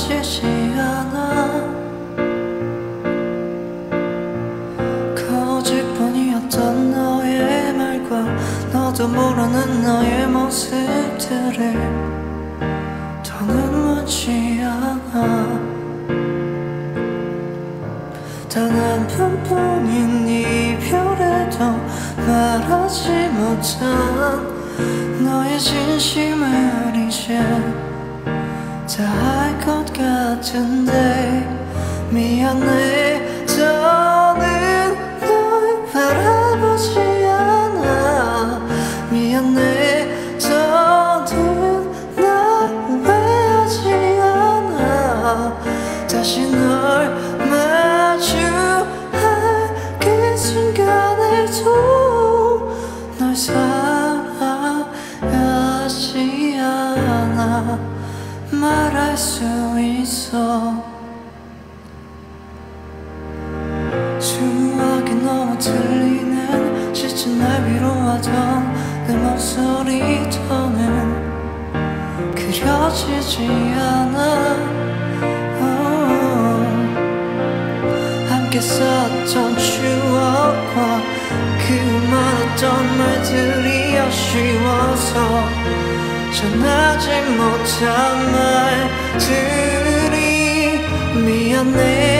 사라지지 않아. 거짓뿐이었던 너의 말과 너도 모르는 너의 모습들을 더는 원치 않아. 단 한 번뿐인 이별에도 말하지 못한 너의 진심을 이제 다 알 것 같은데 미안해. 더는 널 바라보지 않아. 미안해. 더는 날 후회하지 않아. 다시 널 마주할 그 순간에도 널 사랑하지 않아. 말할 수 있어. 추억이 너무 들리는 지친 날 위로하던 내 목소리 더는 그려지지 않아. 함께 썼던 추억과 그 많았던 말들이 아쉬워서 전하지 못한 말들이 미안해.